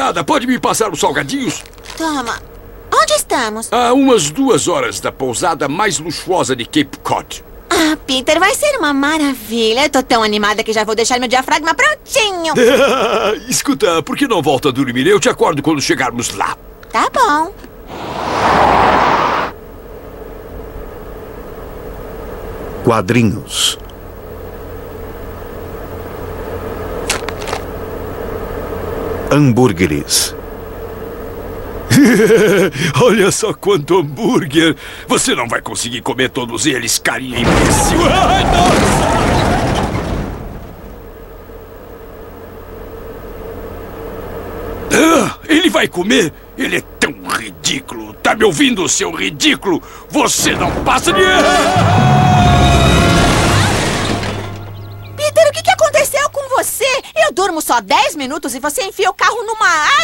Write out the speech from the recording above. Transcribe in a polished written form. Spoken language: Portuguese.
Nada, pode me passar os salgadinhos? Toma. Onde estamos? A umas 2 horas da pousada mais luxuosa de Cape Cod. Ah, Peter, vai ser uma maravilha. Eu tô tão animada que já vou deixar meu diafragma prontinho. Escuta, por que não volta a dormir? Eu te acordo quando chegarmos lá. Tá bom. Quadrinhos. Hambúrgueres. Olha só quanto hambúrguer! Você não vai conseguir comer todos eles, carinha imbecil! Ai, nossa! Ele vai comer? Ele é tão ridículo! Tá me ouvindo, seu ridículo? Você não passa de... Peter, o que aconteceu com você? Eu durmo só 10 minutos e você enfia o carro numa